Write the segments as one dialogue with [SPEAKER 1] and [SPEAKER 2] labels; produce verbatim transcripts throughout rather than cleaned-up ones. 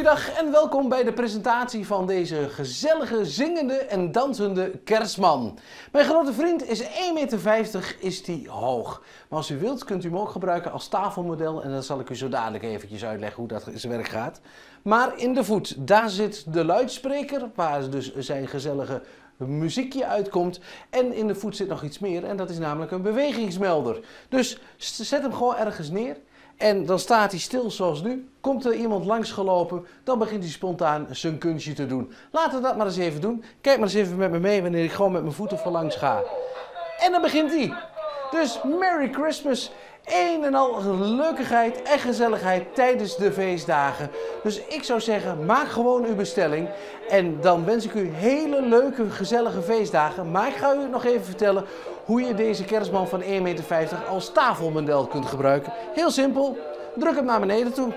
[SPEAKER 1] Goeiedag en welkom bij de presentatie van deze gezellige, zingende en dansende kerstman. Mijn grote vriend is één meter vijftig, is die hoog. Maar als u wilt kunt u hem ook gebruiken als tafelmodel en dan zal ik u zo dadelijk eventjes uitleggen hoe dat in zijn werk gaat. Maar in de voet, daar zit de luidspreker, waar dus zijn gezellige muziekje uitkomt. En in de voet zit nog iets meer en dat is namelijk een bewegingsmelder. Dus zet hem gewoon ergens neer. En dan staat hij stil zoals nu. Komt er iemand langsgelopen, dan begint hij spontaan zijn kunstje te doen. Laten we dat maar eens even doen. Kijk maar eens even met me mee wanneer ik gewoon met mijn voeten voorlangs ga. En dan begint hij. Dus Merry Christmas. Een en al leukigheid en gezelligheid tijdens de feestdagen. Dus ik zou zeggen, maak gewoon uw bestelling. En dan wens ik u hele leuke, gezellige feestdagen. Maar ik ga u nog even vertellen hoe je deze kerstman van één meter vijftig als tafelmodel kunt gebruiken. Heel simpel. Druk hem naar beneden toe.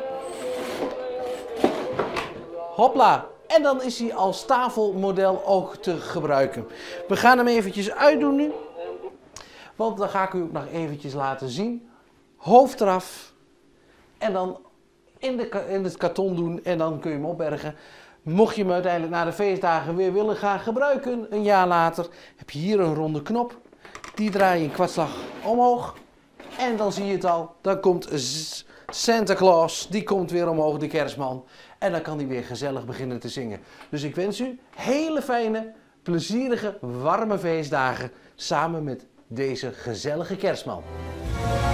[SPEAKER 1] Hopla. En dan is hij als tafelmodel ook te gebruiken. We gaan hem eventjes uitdoen nu. Want dan ga ik u ook nog eventjes laten zien. Hoofd eraf. En dan in, de, in het karton doen. En dan kun je hem opbergen. Mocht je hem uiteindelijk na de feestdagen weer willen gaan gebruiken, een jaar later, heb je hier een ronde knop. Die draai je een kwartslag omhoog. En dan zie je het al. Dan komt Santa Claus. Die komt weer omhoog, de kerstman. En dan kan hij weer gezellig beginnen te zingen. Dus ik wens u hele fijne, plezierige, warme feestdagen. Samen met deze gezellige kerstman.